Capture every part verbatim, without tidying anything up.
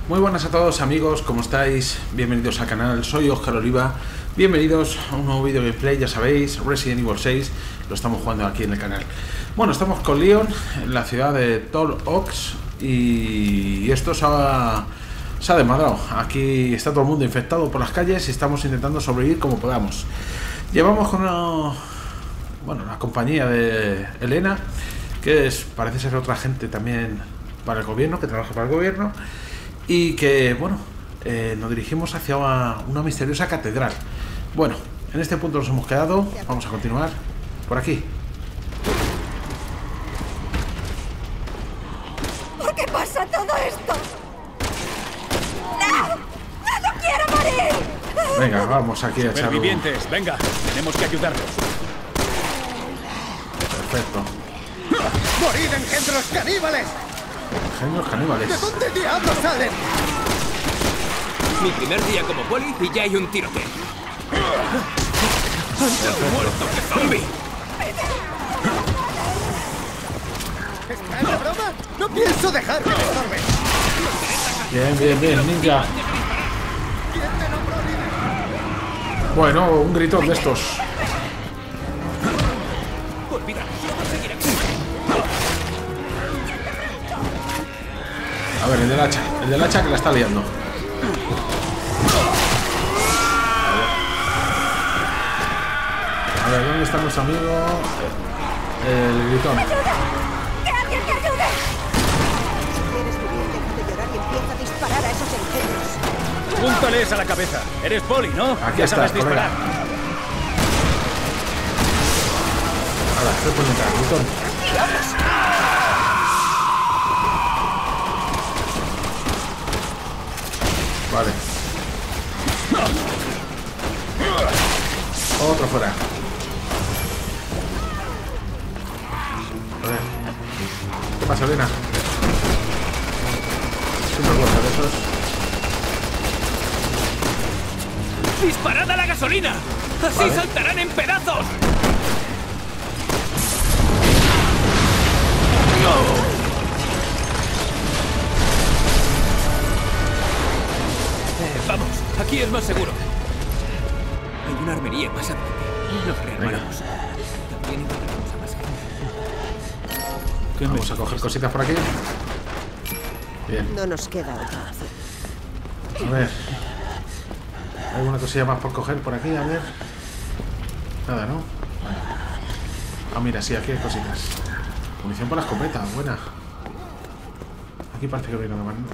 Muy buenas a todos amigos, ¿cómo estáis? Bienvenidos al canal, soy Óscar Oliva. Bienvenidos a un nuevo vídeo gameplay, ya sabéis, Resident Evil seis. Lo estamos jugando aquí en el canal. Bueno, estamos con Leon en la ciudad de Tall Oaks. Y esto se ha, se ha desmadrado. Aquí está todo el mundo infectado por las calles y estamos intentando sobrevivir como podamos. Llevamos con una, bueno, la compañía de Elena, que es, parece ser otra gente también para el gobierno, que trabaja para el gobierno. Y que, bueno, eh, nos dirigimos hacia una, una misteriosa catedral. Bueno, en este punto nos hemos quedado. Vamos a continuar por aquí. ¿Por qué pasa todo esto? ¡No! ¡No quiero morir! Venga, vamos aquí a echar. Supervivientes, venga, tenemos que ayudarlos. Perfecto. ¡Morid, engendros caníbales! Genios caníbales. ¿De dónde diablos salen? Mi primer día como poli y ya hay un tiroteo. ¡Antes muerto que zombie! ¿Está en la broma? ¡No pienso dejar que me estorbe! Bien, bien, bien, ninja. ¿Quién te nombró líder? Bueno, un gritón de estos. Olvídalo, solo seguiré aquí. A ver, el del hacha. El del hacha que la está liando. A ver, ¿dónde está nuestro amigo? El gritón. ¡Ayuda! ¡Que alguien te ayude! Si quieres vivir, deja de llorar y empieza a disparar a esos engendros. Púntales a la cabeza. Eres poli, ¿no? Aquí Ya estás, sabes disparar. Ahora, estoy poniendo el gritón. Vale. Otro fuera. A ver. ¿Qué pasa, Elena? Siempre vuelta de esos. ¡Disparad a la gasolina! ¡Así Vale. saltarán en pedazos! Eh, vamos, aquí es más seguro. Hay una armería más adelante. Nos rearmaremos. También encontraremos a más gente. ¿Qué me Vamos a coger cositas por aquí. Bien. No nos queda otra opción. A ver. ¿Hay alguna cosilla más por coger por aquí? A ver. Nada, ¿no? Vale. Ah, mira, sí, aquí hay cositas. Munición para la escopeta, buena. Aquí parece que viene una mano.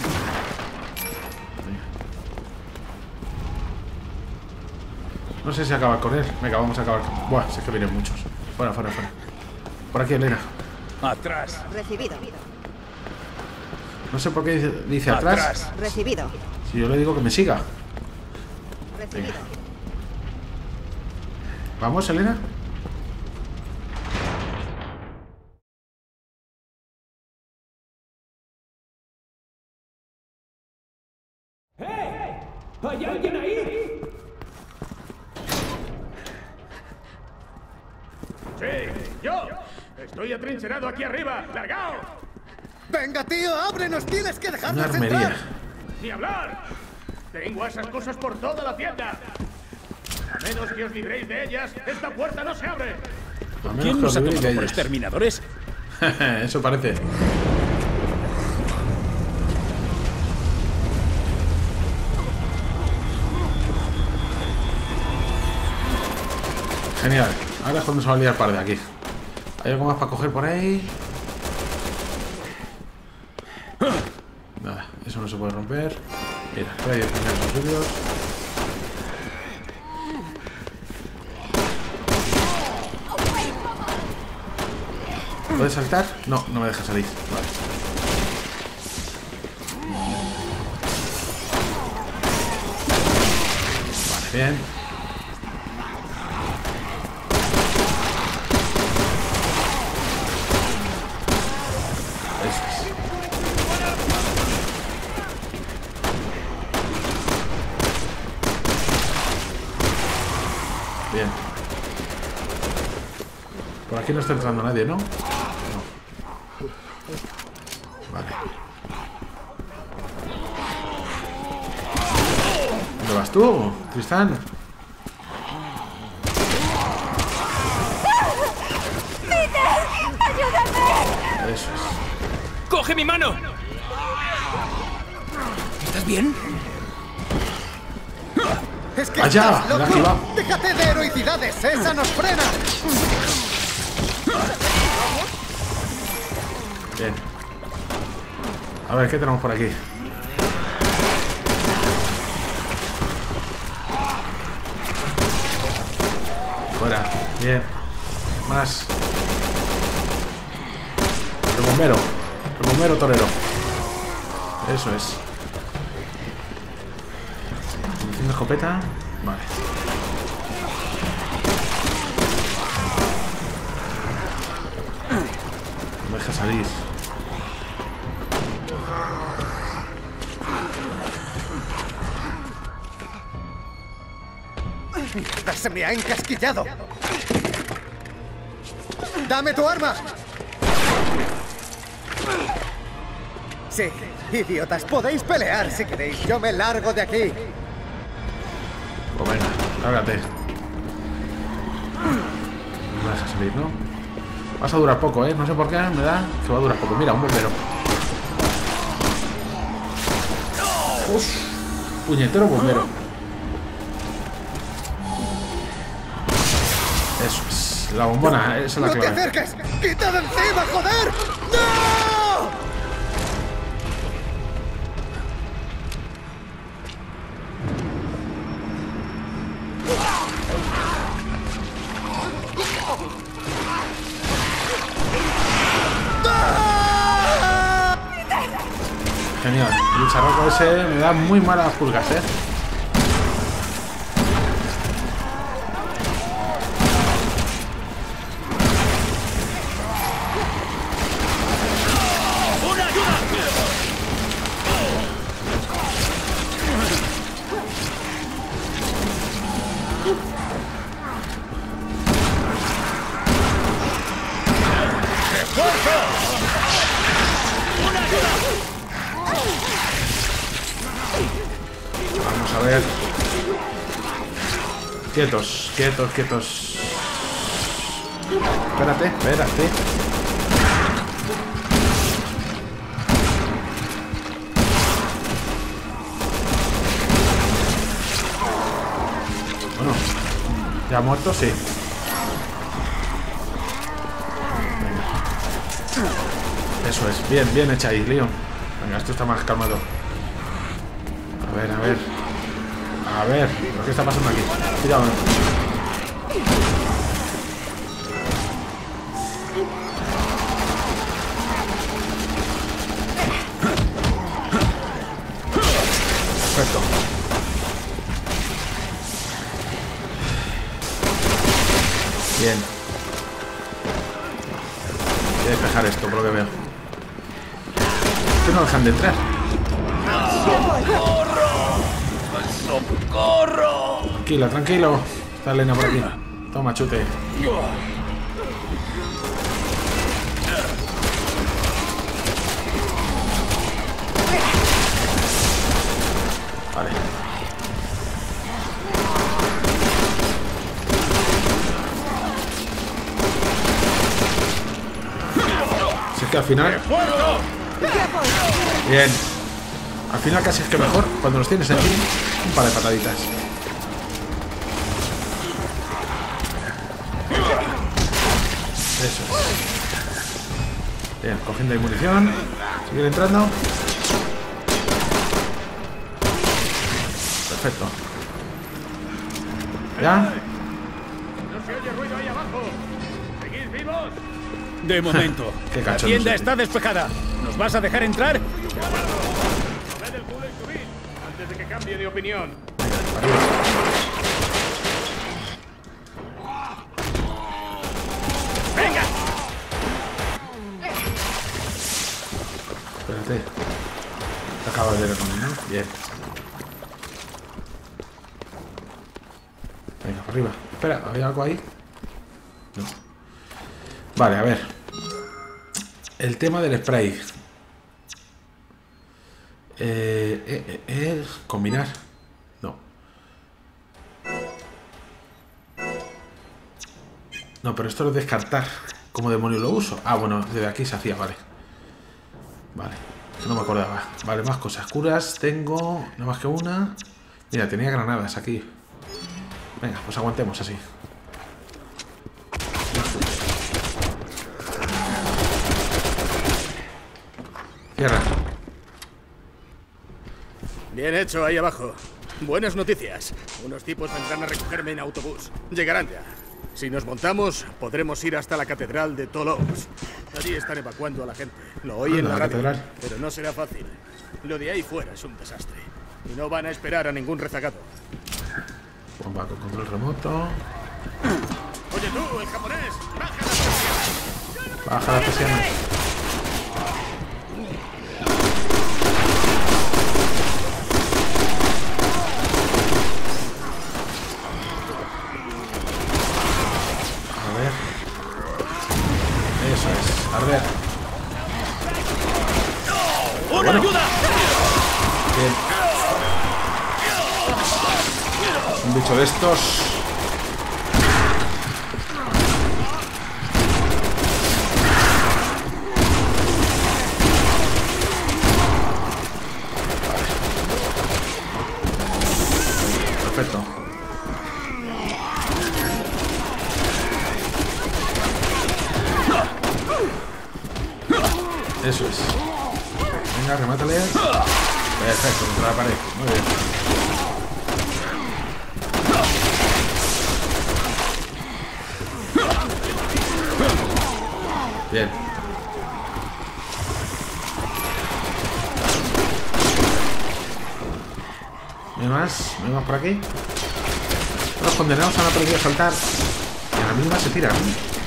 No sé si acabar con él. Venga, vamos a acabar con... Buah, sé que vienen muchos. Fuera, fuera, fuera. Por aquí, Elena. Atrás. Recibido. No sé por qué dice, dice atrás. Atrás. Recibido. Si yo le digo que me siga. Recibido. ¿Vamos, Elena? ¿Hay alguien ahí? Sí, yo. Estoy atrincherado aquí arriba. ¡Largaos! ¡Venga, tío, ábrenos! ¡Tienes que Una dejarnos armería. entrar! ¡Ni hablar! Tengo esas cosas por toda la tienda. A menos que os libréis de ellas, esta puerta no se abre. A menos ¿Quién que nos ha os libréis tomado de por ellas. exterminadores? Eso parece. Genial. Ahora es cuando se va a liar par de aquí. ¿Hay algo más para coger por ahí? Nada, eso no se puede romper. Mira, por ahí están los vídeos. ¿Puedes saltar? No, no me deja salir. Vale. Vale, bien. Eso es. Bien. Por aquí no está entrando nadie, ¿no? No. Vale. vas tú, Tristán? ¡Peter! ¡Ayúdame! Eso es. ¡Coge mi mano! ¿Estás bien? ¡Es que ¡Allá! estás Me la he loco! activado. ¡Déjate de heroicidades! ¡Esa nos frena! Bien. A ver, ¿qué tenemos por aquí? Fuera. Bien. Más. El bombero. El bombero torero. Eso es. Munición de escopeta. Vale. No me deja salir. ¡Se me ha encasquillado! ¡Dame tu arma! Sí, idiotas, podéis pelear si queréis. Yo me largo de aquí. Pues venga, lárgate. No me deja salir, ¿no? Vas a durar poco, ¿eh? No sé por qué, me da que va a durar poco. Mira, un bombero. Uf, puñetero bombero. Eso es. La bombona, esa es la ¡No te clave. acerques! ¡Quita de encima, joder! ¡No! Genial. El charroco ese me da muy malas pulgas, ¿eh? Vamos a ver. Quietos, quietos, quietos. Espérate, espérate. Bueno, ya muerto, sí. Venga. Eso es, bien, bien hecha ahí, Leon. Venga, esto está más calmado. A ver, a ver. A ver, ¿qué está pasando aquí? Cuidado. Perfecto. Bien. Voy a despejar esto, por lo que veo. ¿Qué no dejan de entrar? ¡Socorro! Tranquila, tranquilo. Está Elena por aquí. Toma, chute. Vale. Si es que al final... Bien. Al final casi es que mejor cuando los tienes aquí. Un par de pataditas. Eso es. Bien, cogiendo ahí munición. Sigue entrando. Perfecto. ¿Ya? No se oye ruido ahí abajo. ¿Seguís vivos? De momento. Qué La cachondo tienda soy. está despejada. ¿Nos vas a dejar entrar? Moved el culo y subid antes de que cambie de opinión. Arriba. ¡Venga! Espérate. Te acabo de ver con él, ¿no? Bien. Venga, para arriba. Espera, ¿había algo ahí? No. Vale, a ver. El tema del spray. Eh, eh, eh, eh, combinar. No. No, pero esto es descartar. ¿Cómo demonios lo uso? Ah, bueno, desde aquí se hacía, vale. Vale, no me acordaba. Vale, más cosas. Curas tengo... No más que una. Mira, tenía granadas aquí. Venga, pues aguantemos así. Cierra. Bien hecho ahí abajo. Buenas noticias. Unos tipos vendrán a recogerme en autobús. Llegarán ya. Si nos montamos, podremos ir hasta la catedral de Toulouse. Allí están evacuando a la gente. Lo oí Ah, en la, la radio, catedral. pero no será fácil. Lo de ahí fuera es un desastre. Y no van a esperar a ningún rezagado. Bomba con control remoto. Oye tú, el japonés, baja las persianas. Baja la persiana. A ver. Eso es. Arder. ¡Una Bueno. ayuda! Bien. Un bicho de estos. Perfecto. Eso es. Venga, remátale. Perfecto, contra la pared. Muy bien. Bien. ¿No hay más? ¿No hay más por aquí? Los condenados han aprendido a saltar. Y a la misma se tiran.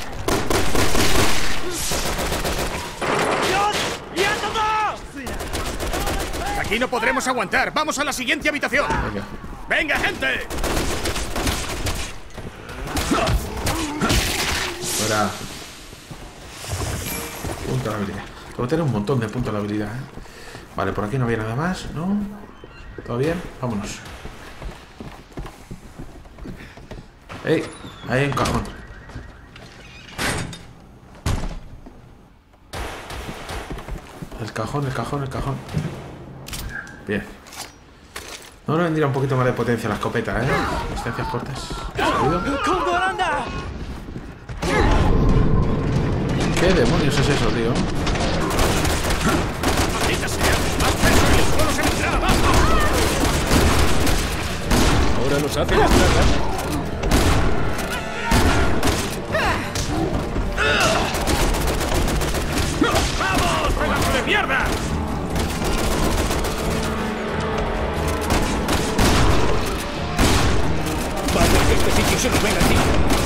Aquí no podremos aguantar. Vamos a la siguiente habitación. Venga. ¡Venga, gente! Fuera. Punto de habilidad. Tengo que tener un montón de puntos de habilidad, ¿eh? Vale, por aquí no había nada más, ¿no? ¿Todo bien? Vámonos. ¡Ey! Ahí hay un cajón. El cajón, el cajón, el cajón. Bien. No le vendría un poquito más de potencia a la escopeta, ¿eh? Distancias cortas. ¿Salido? ¿Qué demonios es eso, tío? ¡Maldita sea! ¡Más peso y el suelo se vendrá abajo! Ahora nos hacen estragar. ¡Vamos, pedazo de mierda! Vaya que este sitio se nos venga encima.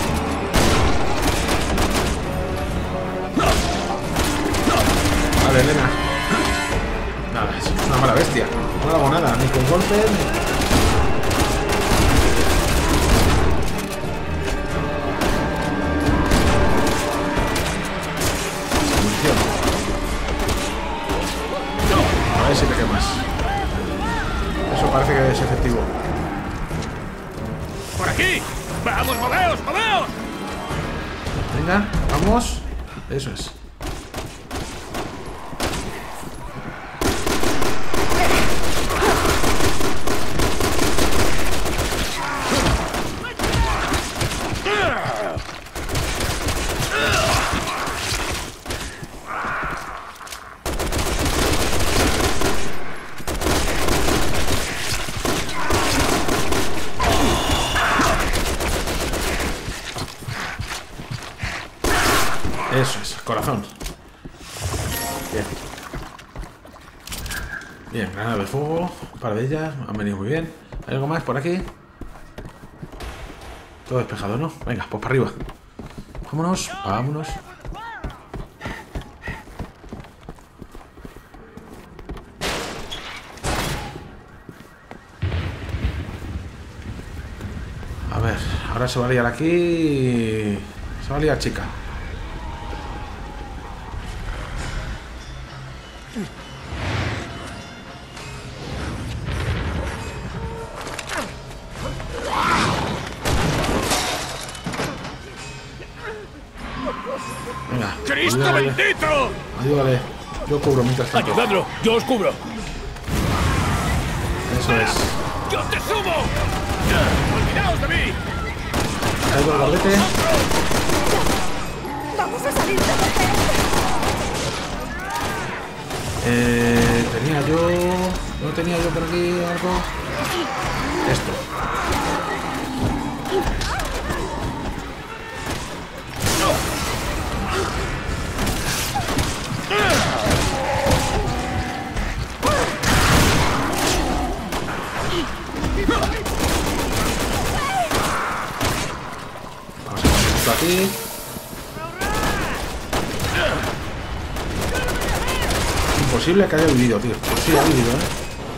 Vale, Elena. Nada, es una mala bestia. No hago nada, ni con golpe, ni... Munición. A ver si te quemas. Eso parece que es efectivo. ¡Por aquí! ¡Vamos, moveos, moveos! Venga, vamos. Eso es. Eso es, corazón. Bien. Bien, granada de fuego. Un par de ellas, han venido muy bien. ¿Hay algo más por aquí? Todo despejado, ¿no? Venga, pues para arriba. Vámonos, vámonos. A ver, ahora se va a liar aquí. Se va a liar, chica. Venga. ¡Cristo ayúdale. bendito! Ayúdale. Yo cubro mientras tanto. ¡Ayudadlo! ¡Yo os cubro! Eso es. ¡Yo te subo! ¡Olvidaos de mí! Caigo el gordete. Vamos a salir de mujer. Eh, tenía yo... No tenía yo por aquí algo... Esto. Vamos a poner esto aquí. Imposible que haya vivido, tío. Pues sí, ha vivido, ¿eh?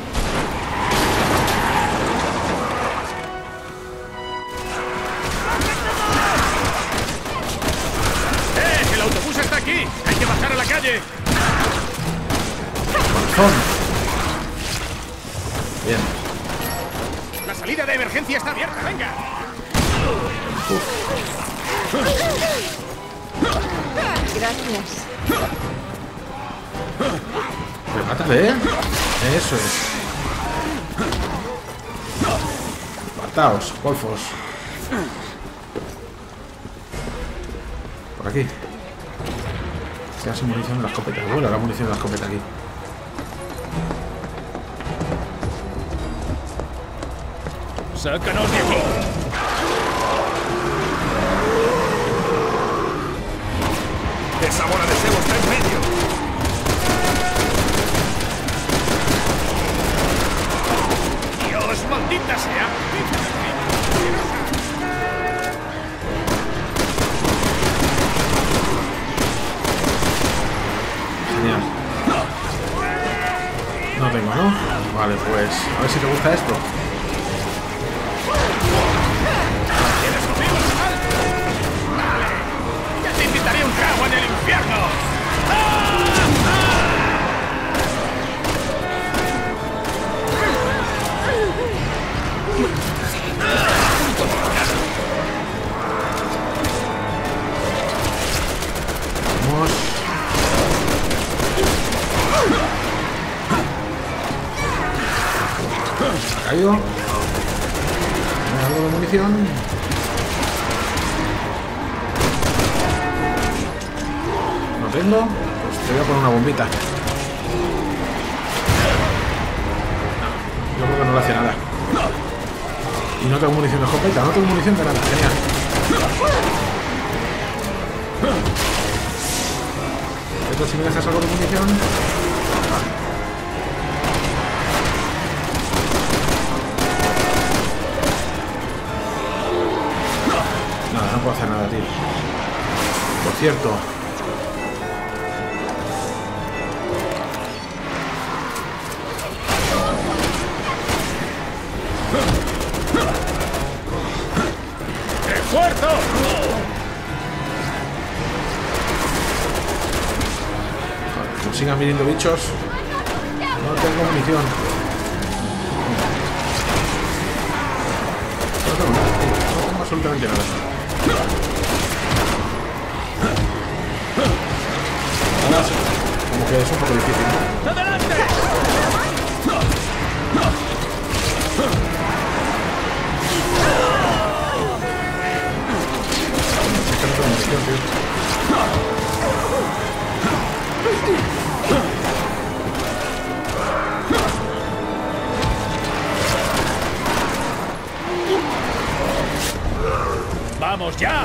¡Eh! ¡El autobús está aquí! ¡Hay que bajar a la calle! Corazón. Bien. ¡La salida de emergencia está abierta! ¡Venga! Gracias. Remátale, ¿eh? Eso es. Apartaos, golfos. Por aquí. Queda sin munición en la escopeta. Bueno, la munición en la escopeta aquí. ¡Sácanos de aquí! ¡Esa bola de cebo está en medio! ¡Dios, maldita sea! Genial. No tengo, ¿no? Vale, pues a ver si te gusta esto. ¿Quieres conmigo, chaval? ¡Vale! ¡Ya te invitaré un trago en el infierno! Vamos. Ha caído. ¿Me da algo de munición? No tengo. Pues te voy a poner una bombita. Yo creo que no le hace nada. Y no tengo munición de escopeta, no tengo munición de nada. Genial. Esto si me dejas algo de munición. Nada, no puedo hacer nada, tío. Por cierto. ¡Refuerzo! Como sigan viniendo bichos. No tengo munición. No tengo nada, tío. No tengo absolutamente nada. Ahora sí. Como que es un poco difícil, ¿no? ¡Adelante! Es que no tengo munición, tío. ¡Vamos ya!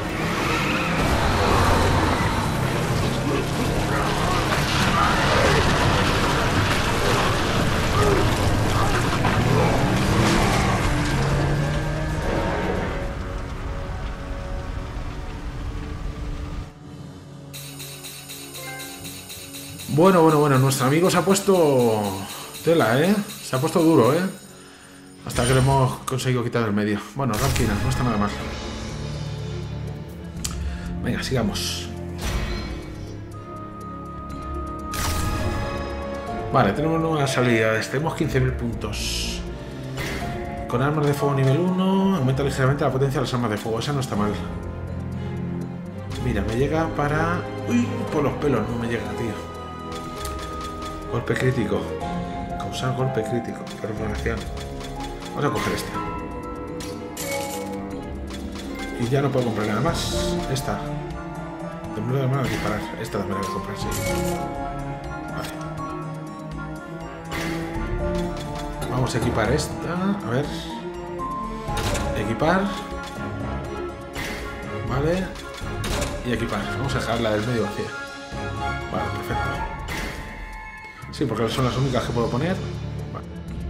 Bueno, bueno, bueno, nuestro amigo se ha puesto tela, ¿eh? Se ha puesto duro, ¿eh? Hasta que le hemos conseguido quitar del medio. Bueno, tranquila, no está nada mal. Venga, sigamos. Vale, tenemos nuevas habilidades. Tenemos quince mil puntos. Con armas de fuego nivel uno, aumenta ligeramente la potencia de las armas de fuego. Esa no está mal. Mira, me llega para... Uy, por los pelos no me llega, tío. Golpe crítico. Causar golpe crítico. Perforación. Vamos a coger esta. Y ya no puedo comprar nada más. Esta. Temblor de mano a disparar. Esta también la voy a comprar, sí. Vale. Vamos a equipar esta. A ver. Equipar. Vale. Y equipar. Vamos a dejar la del medio vacía. Vale, perfecto. Sí, porque son las únicas que puedo poner. Vale.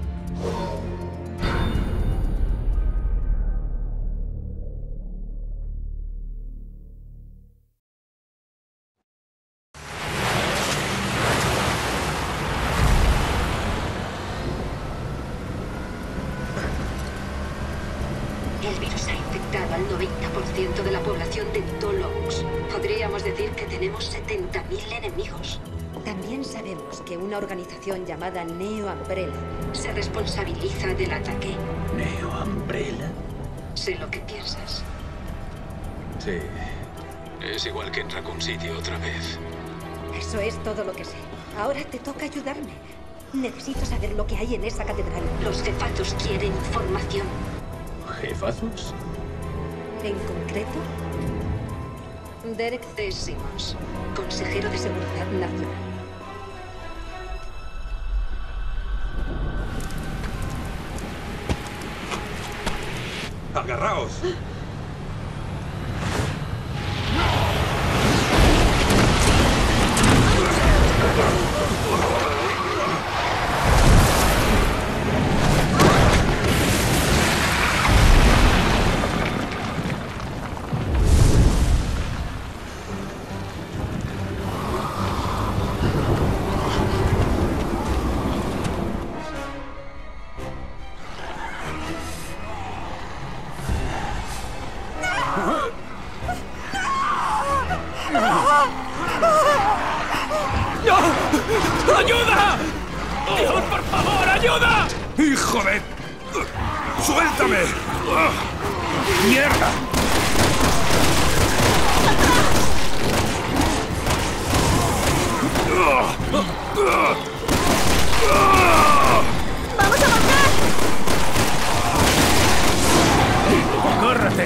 El virus ha infectado al noventa por ciento de la población de Tolox. Podríamos decir que tenemos setenta mil enemigos. También sabemos que una organización llamada Neo Umbrella se responsabiliza del ataque. ¿Neo Umbrella? Sé lo que piensas. Sí. Es igual que en Raccoon City otra vez. Eso es todo lo que sé. Ahora te toca ayudarme. Necesito saber lo que hay en esa catedral. Los jefazos quieren información. ¿Jefazos? En concreto, Derek C. Simmons, consejero de Seguridad Nacional. ¡Agarraos! ¡Ayuda! ¡Dios, por favor, ayuda! ¡Hijo de... ¡Suéltame! ¡Mierda! ¡Vamos a marchar! ¡Córrete!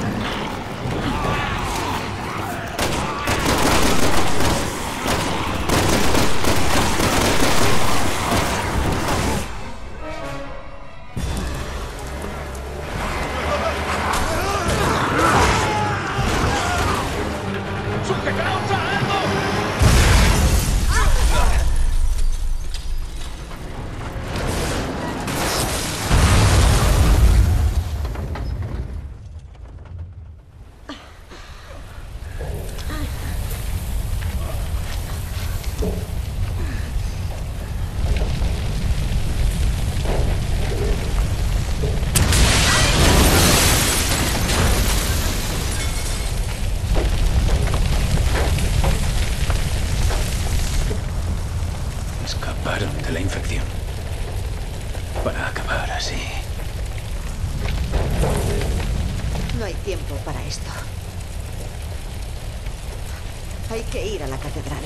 Escaparon de la infección. Para acabar así. No hay tiempo para esto. Hay que ir a la catedral.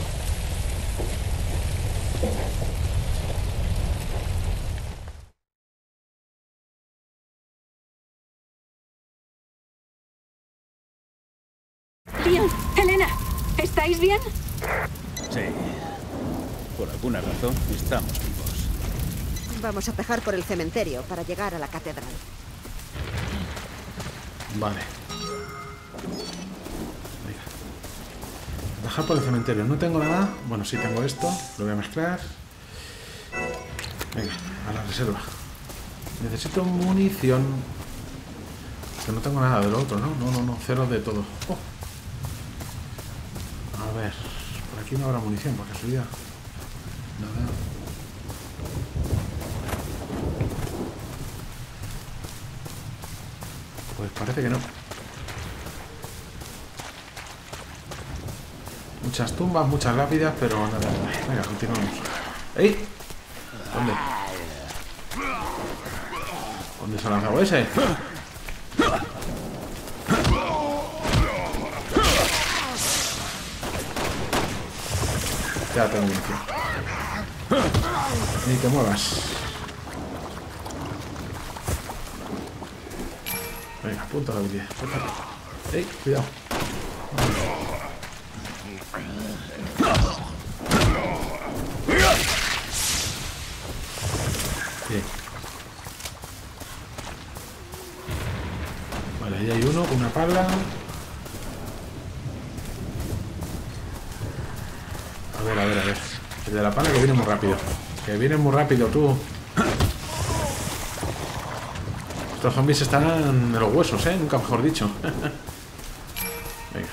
Leon, Helena, ¿estáis bien? Sí. Por alguna razón estamos vivos. Vamos a pejar por el cementerio para llegar a la catedral. Vale. Venga. Bajar por el cementerio. No tengo nada. Bueno, sí tengo esto. Lo voy a mezclar. Venga, a la reserva. Necesito munición. Que no tengo nada de lo otro, ¿no? No, no, no. Cero de todo. Oh. A ver. Por aquí no habrá munición, por casualidad. Nada. Pues parece que no. Muchas tumbas, muchas lápidas, pero nada. Venga, continuamos. ¡Ey! ¿Dónde? ¿Dónde se ha lanzado ese? Ya tengo munición. Ni te muevas. Venga, punto de habilidad. ¡Ey! Cuidado. Bien. Vale, ahí hay uno con una pala. A ver, a ver, a ver. El de la pala que viene muy rápido. Que viene muy rápido, tú. Estos zombies están en los huesos, ¿eh? Nunca mejor dicho. Venga.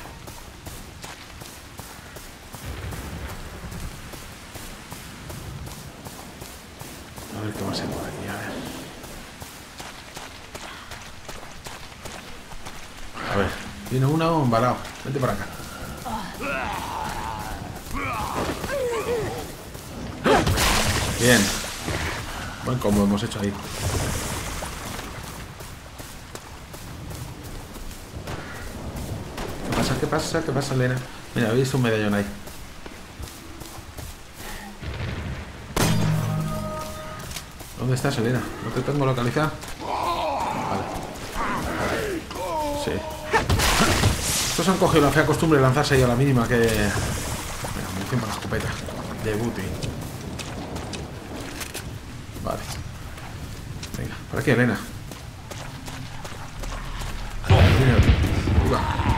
A ver qué va a ser por aquí, a ver. A ver, viene uno embalado. Vente para acá. Bien. Buen combo hemos hecho ahí. ¿Qué pasa? ¿Qué pasa? ¿Qué pasa, Elena? Mira, he visto un medallón ahí. ¿Dónde estás, Elena? ¿No te tengo localizada? Vale. Sí. Estos han cogido la fea costumbre de lanzarse ahí a la mínima que... Venga, munición para la escopeta. De booty. Vale. Venga, por aquí, Elena. Ahí va.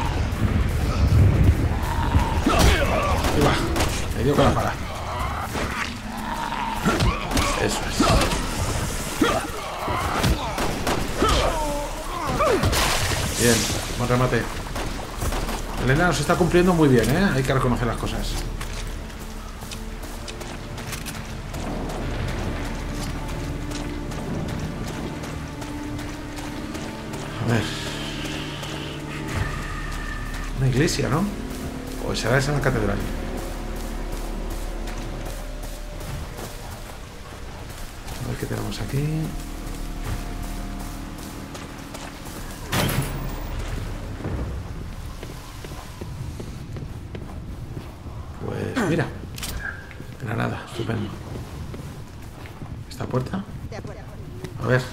Ahí va. Me dio con la pala. Eso es. Bien, buen remate. Elena nos está cumpliendo muy bien, ¿eh? Hay que reconocer las cosas. A ver. Una iglesia, ¿no? O será esa la catedral. A ver qué tenemos aquí. Pues mira. Granada, estupendo. ¿Esta puerta? A ver.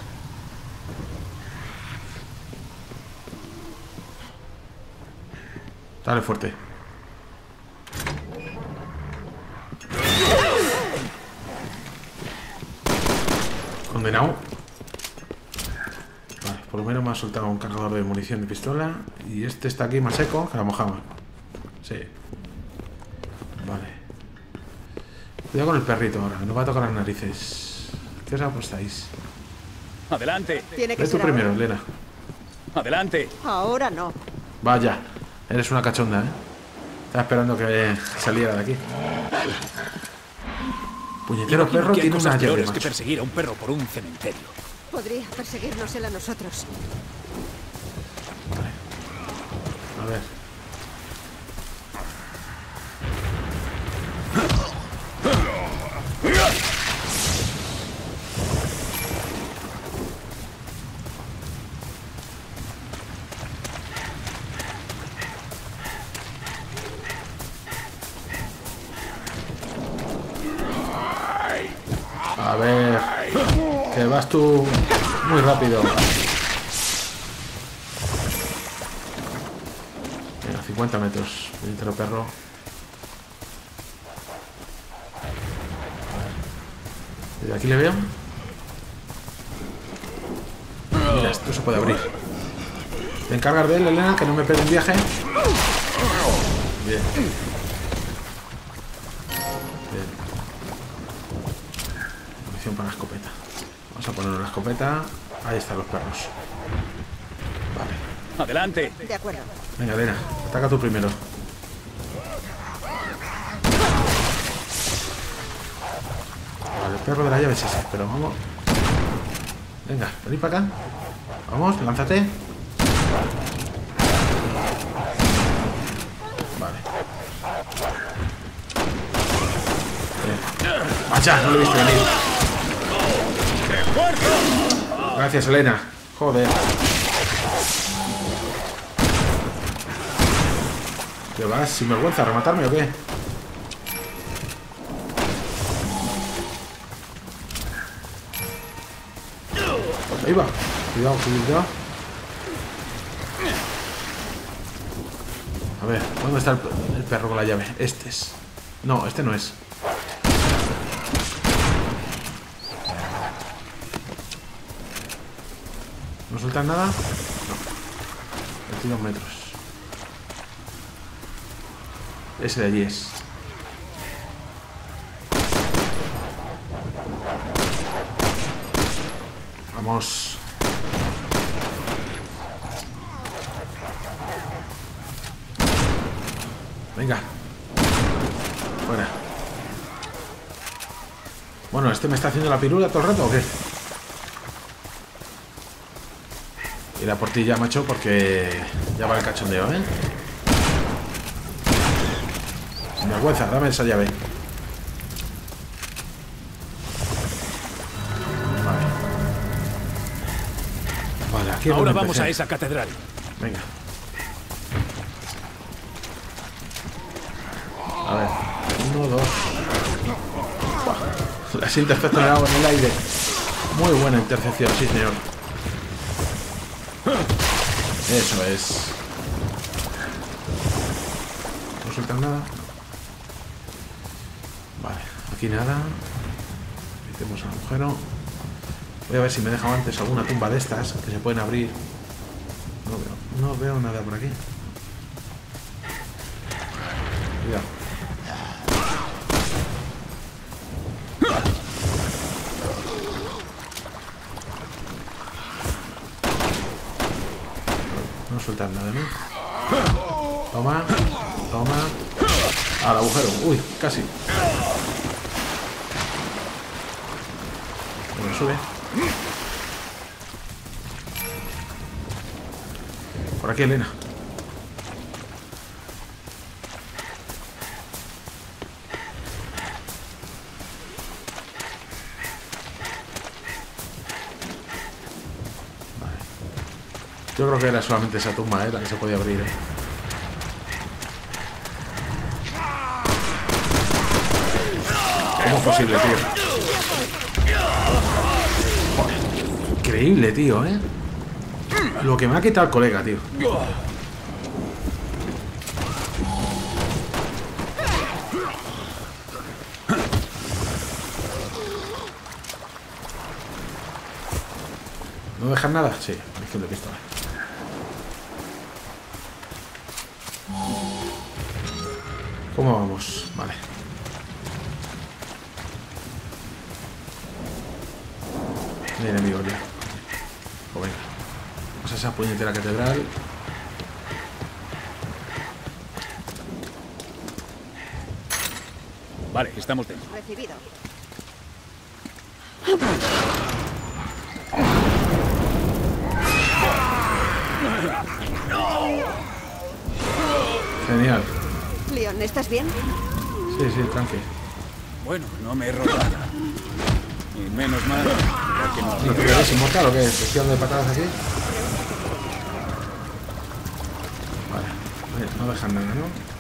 Dale fuerte. Condenado. Vale, por lo menos me ha soltado un cargador de munición de pistola. Y este está aquí más seco que la mojama. Sí. Vale. Cuidado con el perrito ahora, no va a tocar las narices. ¿Qué os apostáis? Adelante. Tiene que Ve tú ser primero, ahora. Elena. Adelante. Ahora no. Vaya, eres una cachonda, ¿eh? Estaba esperando que saliera de aquí. Puñetero Imagino perro que hay tiene una cosas llave, peores que macho. perseguir a un perro por un cementerio. Podría perseguirnos él a nosotros. Vale. A ver. A ver, que vas tú muy rápido. Venga, cincuenta metros. Puñetero perro. Desde aquí le veo. Mira, esto se puede abrir. ¿Te encargas de él, Elena? Que no me pegue un viaje. Bien. Para la escopeta. Vamos a poner la escopeta. Ahí están los perros. Vale. Adelante. De acuerdo. Venga, Elena, ataca tú primero. Vale, el perro de la llave es ese, pero vamos. Venga, vení para acá. Vamos, lánzate. Vale. Bien. Vaya, no lo he visto venir. Gracias, Elena. Joder. ¿Qué vas? ¿Sin vergüenza? ¿A rematarme o qué? Ahí va. Cuidado, cuidado. A ver, ¿dónde está el, el perro con la llave? Este es. No, este no es. ¿No sueltan nada? No. veintidós metros. Ese de allí es. Vamos. Venga. Fuera. Bueno, ¿este me está haciendo la pirula todo el rato o qué? Ir a por ti ya, macho, porque ya va el cachondeo, ¿eh? Sin vergüenza, dame esa llave. Vale. Vale, aquí ahora vamos a esa catedral. Venga. A ver, uno, dos. Buah. Las intercepcionado en el aire. Muy buena intercepción, sí, señor. Eso es. No sueltan nada. Vale, aquí nada. Metemos el agujero. Voy a ver si me he dejado antes alguna tumba de estas que se pueden abrir. No veo, no veo nada por aquí. Cuidado. No sueltan nada, ¿no? Toma, toma. Al agujero. Uy, casi. Bueno, sube. Por aquí, Elena. Yo creo que era solamente esa tumba, ¿eh? La que se podía abrir, ¿eh? ¿Cómo es posible, tío? Joder, increíble, tío, ¿eh? Lo que me ha quitado el colega, tío. ¿No dejan nada? Sí, es que lo he visto. ¿Cómo vamos? Vale. No hay enemigos ya. Pues venga. Vamos a esa puñetera catedral. Vale, estamos dentro. Recibido. Genial. Leon, ¿estás bien? Sí, sí, tranqui. Bueno, no me he roto nada. Y menos mal que no ¿No te quedas inmortal o qué? ¿Te estoy dando de patadas aquí? Vale, no dejan nada, ¿no?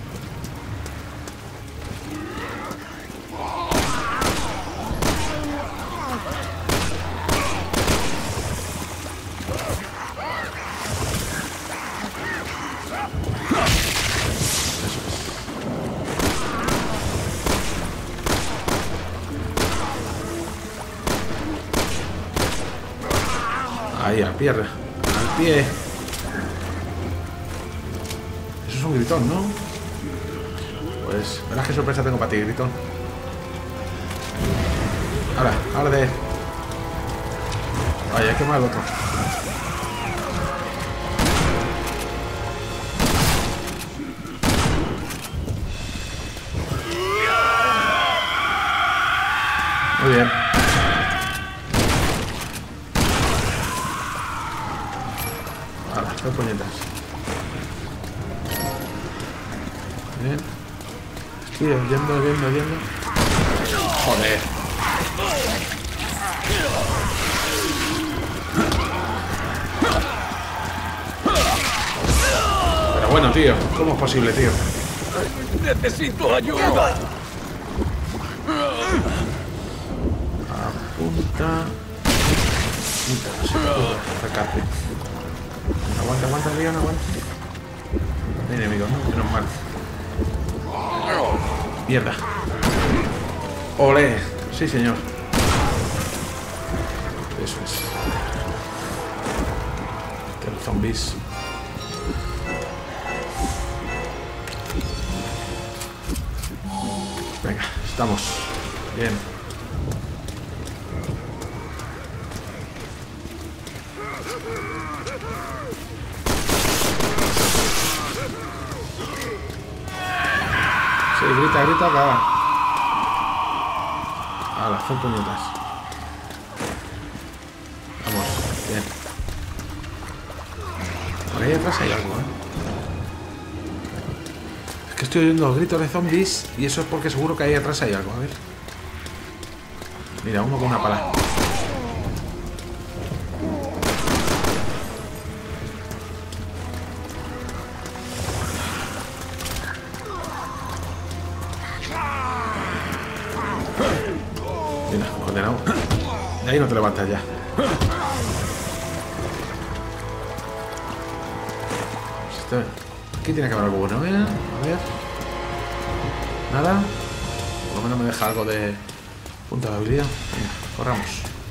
Ahí, al pie, al pie. Eso es un gritón, ¿no? Pues, verás qué sorpresa tengo para ti, gritón. Ahora, arde. Vaya, hay que quemar el otro. Muy bien. ¿Qué puñetas? Bien. Estoy oyendo, oyendo, oyendo. Joder. Pero bueno, tío. ¿Cómo es posible, tío? ¡Necesito ayuda! Apunta. No se puede atacarte. Aguanta, aguanta, Leon, aguanta. No hay enemigos, ¿no? Menos mal. Mierda. ¡Olé! Sí, señor. Eso es. Que los zombies. Venga, estamos. Bien. Sí, grita, grita, acaba. A las cinco puñetas. Vamos, bien. Por ahí atrás hay algo, ¿eh? Es que estoy oyendo los gritos de zombies y eso es porque seguro que ahí atrás hay algo, a ver. Mira, uno con una pala. Mira, condenado. De ahí no te levantas ya. Esto, aquí tiene que haber algo bueno, ¿eh? A ver. Nada. Por lo menos me deja algo de punta de habilidad. Venga, corramos.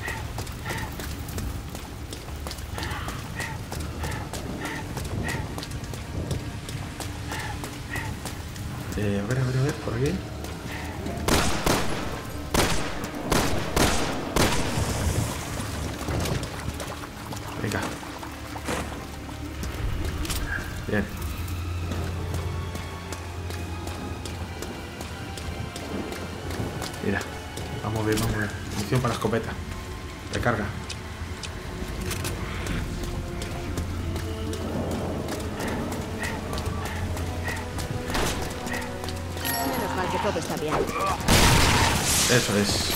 Eh, a ver, a ver, a ver, por aquí. Venga. Bien. Mira. Vamos bien, vamos bien. Munición para escopeta. Recarga. Menos mal que todo está bien. Eso es.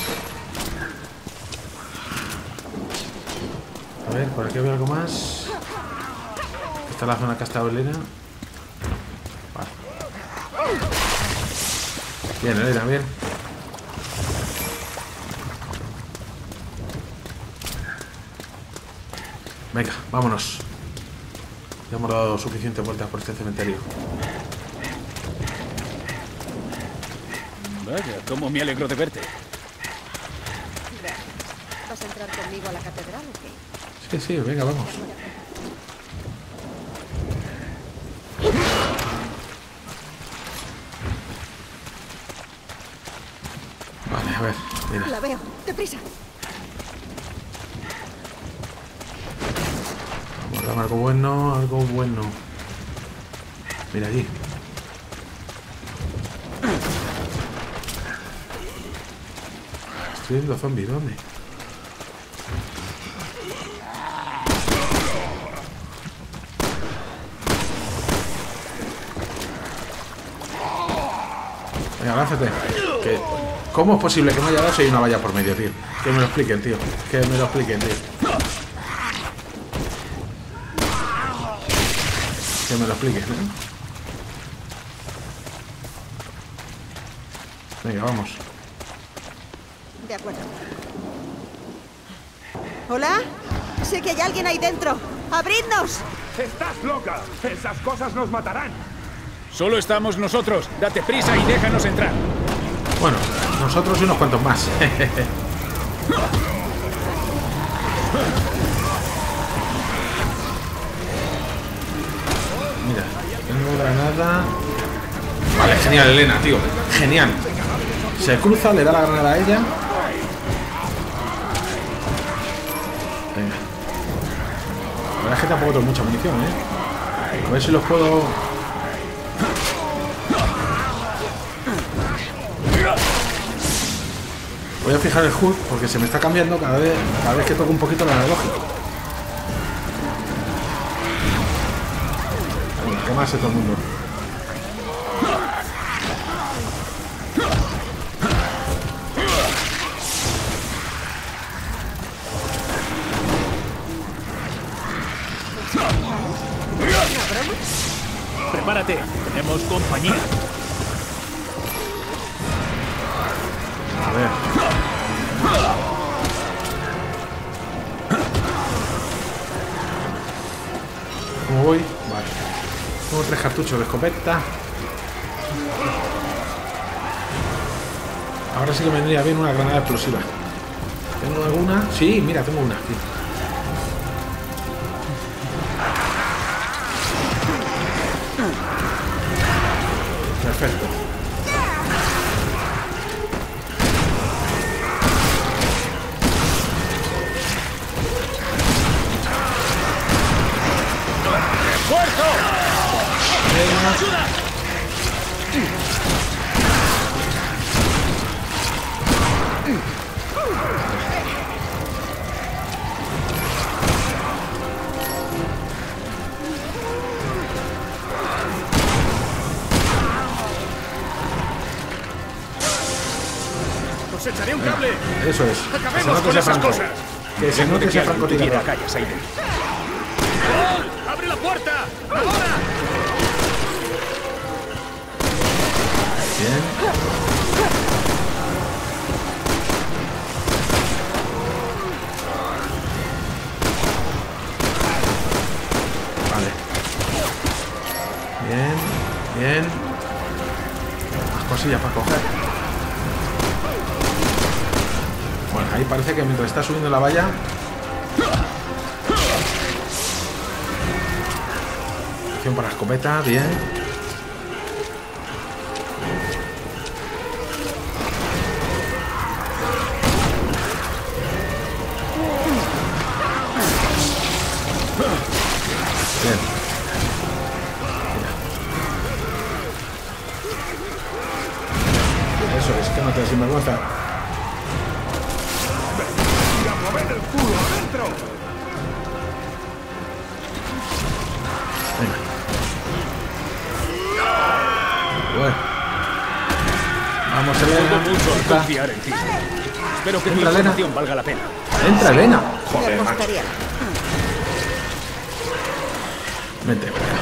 A ver, por aquí veo algo más. Esta es la zona castabelera. Vale. Bien, Elena, bien. Venga, vámonos. Ya hemos dado suficientes vueltas por este cementerio. Vaya, cómo me alegro de verte. ¿Vas a entrar conmigo a la catedral o qué? Sí, sí, venga, vamos. Vale, a ver, mira. La veo. ¡Deprisa! Vamos, dame algo bueno, algo bueno. Mira allí. Estoy viendo zombies, ¿dónde? Venga, lánzate. ¿Qué? ¿Cómo es posible que me haya dado si hay una valla por medio, tío? Que me lo expliquen, tío. Que me lo expliquen, tío. Que me lo expliquen, ¿eh? Venga, vamos. De acuerdo. ¿Hola? Sé que hay alguien ahí dentro. ¡Abridnos! ¡Estás loca! ¡Esas cosas nos matarán! Solo estamos nosotros. Date prisa y déjanos entrar. Bueno, nosotros y unos cuantos más. Mira, tengo granada. Vale, genial, Elena, tío. Genial. Se cruza, le da la granada a ella. Venga. La verdad es que tampoco tengo mucha munición, ¿eh? A ver si los puedo... Voy a fijar el H U D porque se me está cambiando cada vez, cada vez que toco un poquito el analógico. Venga, quemarse todo el mundo. Prepárate, tenemos compañía. A ver. cartuchos de escopeta. Ahora sí que me vendría bien una granada explosiva. ¿Tengo alguna? Sí, mira, tengo una aquí. Perfecto. ¡Refuerzo! Venga. ¡Os echaré un cable! Eso es. ¡Acabemos con esas cosas! Que se note ese francotirador. calles ahí dentro. ¡Paul! ¡Abre la puerta! ¡Ahora! Bien. Vale. Bien, bien. Más cosillas para coger. Bueno, ahí parece que mientras está subiendo la valla. Acción para la escopeta, bien. Bien. Mira. Eso es, que no te des sinvergüenza. ¡Y a mover el culo adentro! Venga. Bueno. Vamos, Elena. Tengo mucho a Entra. confiar en ti. Espero que tu Entra, Elena. información valga la pena. Entra, Elena. Me Joder, macho. gustaría. Vente, venga.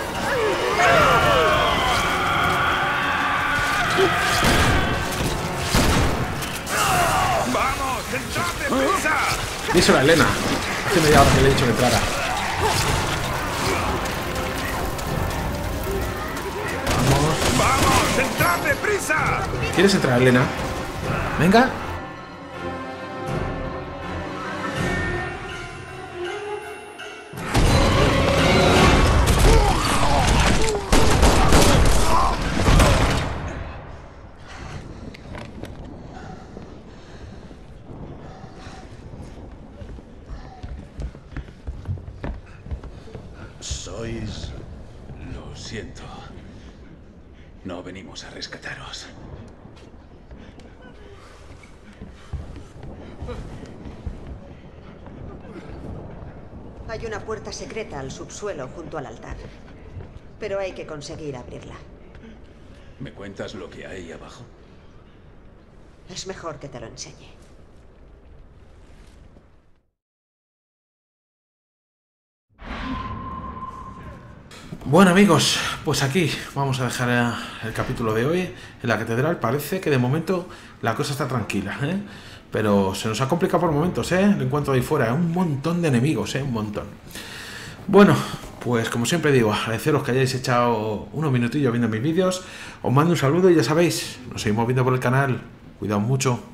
¡Vamos! ¡Entrad deprisa! Díselo a Elena. Hace media hora que le he dicho que entrara. Vamos. ¡Vamos! ¡Entrad deprisa! ¿Quieres entrar, Elena? Venga. Sois... Lo siento. No venimos a rescataros. Hay una puerta secreta al subsuelo junto al altar. Pero hay que conseguir abrirla. ¿Me cuentas lo que hay abajo? Es mejor que te lo enseñe. Bueno, amigos, pues aquí vamos a dejar el capítulo de hoy en la catedral. Parece que de momento la cosa está tranquila, ¿eh? Pero se nos ha complicado por momentos, ¿eh? El encuentro de ahí fuera, un montón de enemigos, ¿eh? Un montón. Bueno, pues como siempre digo, agradeceros que hayáis echado unos minutillos viendo mis vídeos. Os mando un saludo y ya sabéis, nos seguimos viendo por el canal. Cuidaos mucho.